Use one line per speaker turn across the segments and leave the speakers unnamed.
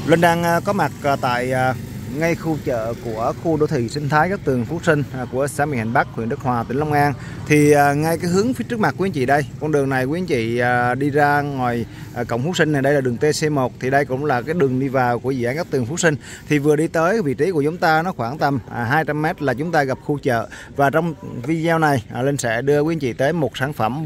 Linh đang có mặt tại ngay khu chợ của khu đô thị sinh thái Cát Tường Phú Sinh của xã Mỹ Hạnh Bắc, huyện Đức Hòa, tỉnh Long An. Thì ngay cái hướng phía trước mặt quý anh chị đây, con đường này quý anh chị đi ra ngoài cổng Phú Sinh này, đây là đường TC1, thì đây cũng là cái đường đi vào của dự án Cát Tường Phú Sinh. Thì vừa đi tới vị trí của chúng ta nó khoảng tầm 200m là chúng ta gặp khu chợ. Và trong video này Linh sẽ đưa quý anh chị tới một sản phẩm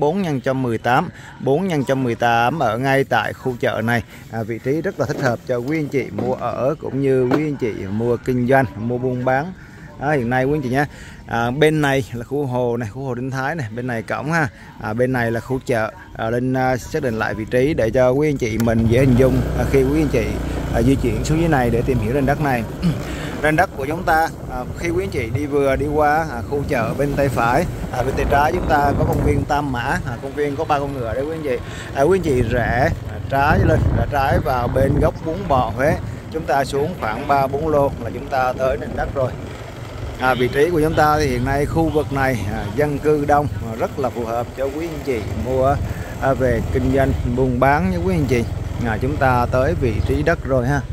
4x18 ở ngay tại khu chợ này. Vị trí rất là thích hợp cho quý anh chị mua ở cũng như quý anh chị mua kinh doanh, mua buôn bán. Hiện nay quý anh chị nhé, bên này là khu hồ này, khu hồ Đinh Thái này, bên này cổng ha, bên này là khu chợ. Linh xác định lại vị trí để cho quý anh chị mình dễ hình dung khi quý anh chị di chuyển xuống dưới này để tìm hiểu nền đất này. Nền đất của chúng ta khi quý anh chị đi qua khu chợ bên tay phải, bên tay trái chúng ta có công viên Tam Mã, công viên có 3 con ngựa đấy quý anh chị. Quý anh chị rẽ trái lên, trái vào bên góc Bún Bò Huế, chúng ta xuống khoảng 3-4 lô là chúng ta tới nền đất rồi. Vị trí của chúng ta thì hiện nay khu vực này dân cư đông, rất là phù hợp cho quý anh chị mua về kinh doanh buôn bán với quý anh chị. Chúng ta tới vị trí đất rồi ha.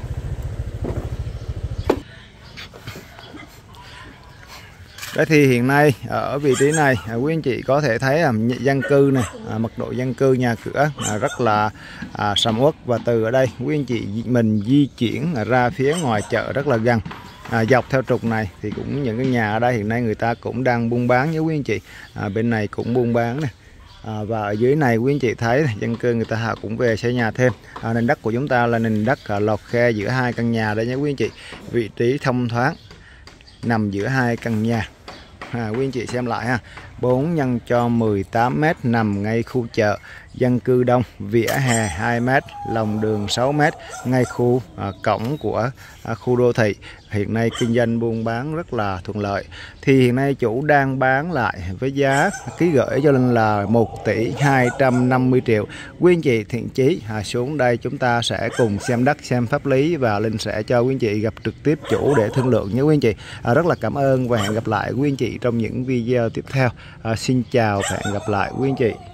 Đấy, thì hiện nay ở vị trí này quý anh chị có thể thấy là dân cư này, mật độ dân cư nhà cửa rất là sầm uất, và từ ở đây quý anh chị mình di chuyển ra phía ngoài chợ rất là gần. Dọc theo trục này thì cũng những cái nhà ở đây hiện nay người ta cũng đang buôn bán với quý anh chị. Bên này cũng buôn bán này. Và ở dưới này quý anh chị thấy dân cư người ta cũng về xây nhà thêm. Nền đất của chúng ta là nền đất lọt khe giữa hai căn nhà đây nhé quý anh chị. Vị trí thông thoáng nằm giữa hai căn nhà. Quý anh chị xem lại ha, 4x18m nằm ngay khu chợ, dân cư đông, vỉa hè 2m, lòng đường 6m, ngay khu cổng của khu đô thị. Hiện nay kinh doanh buôn bán rất là thuận lợi. Thì hiện nay chủ đang bán lại với giá ký gửi cho Linh là 1.250 triệu. Quý anh chị thiện chí xuống đây chúng ta sẽ cùng xem đất, xem pháp lý, và Linh sẽ cho quý anh chị gặp trực tiếp chủ để thương lượng với quý anh chị. Rất là cảm ơn và hẹn gặp lại quý anh chị trong những video tiếp theo. Xin chào và hẹn gặp lại quý anh chị.